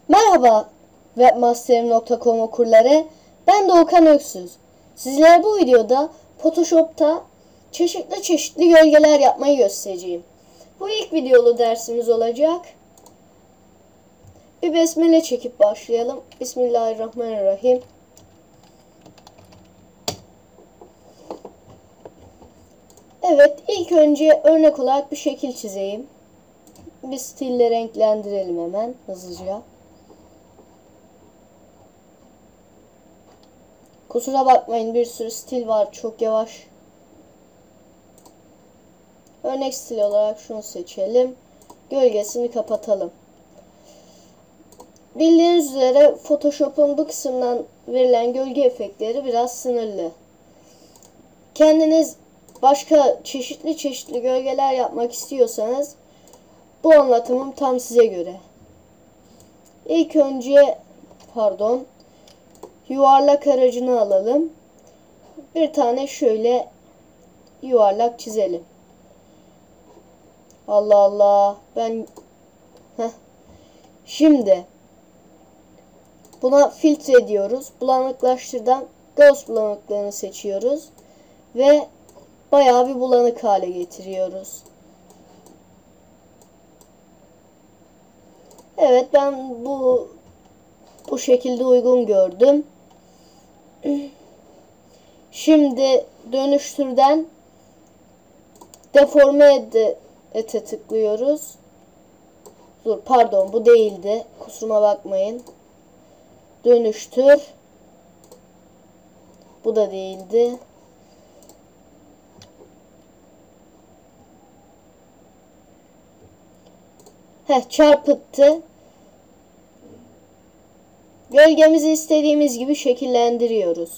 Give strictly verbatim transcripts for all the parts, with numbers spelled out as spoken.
Merhaba webmasterim nokta com okurları, ben Doğukan Öksüz. Sizlere bu videoda Photoshop'ta çeşitli çeşitli gölgeler yapmayı göstereceğim. Bu ilk videolu dersimiz olacak. Bir besmele çekip başlayalım. Bismillahirrahmanirrahim. Evet, ilk önce örnek olarak bir şekil çizeyim. Bir stille renklendirelim hemen hızlıca. Kusura bakmayın, bir sürü stil var, çok yavaş. Örnek stil olarak şunu seçelim. Gölgesini kapatalım. Bildiğiniz üzere Photoshop'un bu kısımdan verilen gölge efektleri biraz sınırlı. Kendiniz başka çeşitli çeşitli gölgeler yapmak istiyorsanız bu anlatımım tam size göre. İlk önce pardon yuvarlak aracını alalım. Bir tane şöyle yuvarlak çizelim. Allah Allah, ben Heh. Şimdi buna filtre diyoruz. Bulanıklaştırdan Gauss bulanıklığını seçiyoruz ve bayağı bir bulanık hale getiriyoruz. Evet, ben bu bu şekilde uygun gördüm. Şimdi dönüştürden deforme ede, ete tıklıyoruz. Dur, pardon, bu değildi. Kusuruma bakmayın. Dönüştür. Bu da değildi. Heh, çarpıttı. Gölgemizi istediğimiz gibi şekillendiriyoruz.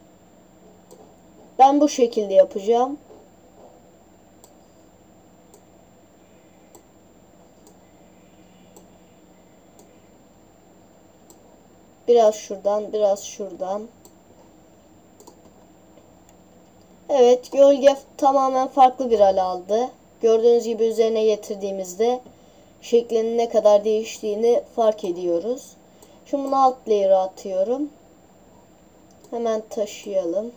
Ben bu şekilde yapacağım. Biraz şuradan, biraz şuradan. Evet, gölge tamamen farklı bir hal aldı. Gördüğünüz gibi üzerine getirdiğimizde şeklinin ne kadar değiştiğini fark ediyoruz. Şimdi bunu alt layer'a atıyorum. Hemen taşıyalım.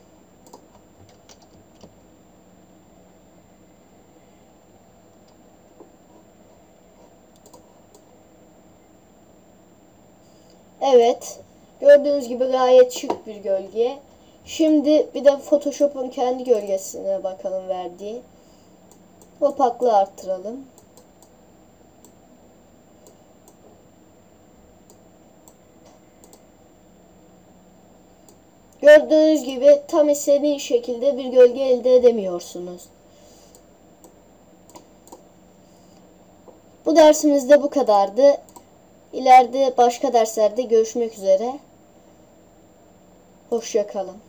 Evet, gördüğünüz gibi gayet şık bir gölge. Şimdi bir de Photoshop'un kendi gölgesine bakalım verdiği. Opaklığı arttıralım. Gördüğünüz gibi tam istediğiniz şekilde bir gölge elde edemiyorsunuz. Bu dersimizde bu kadardı. İleride başka derslerde görüşmek üzere. Hoşça kalın.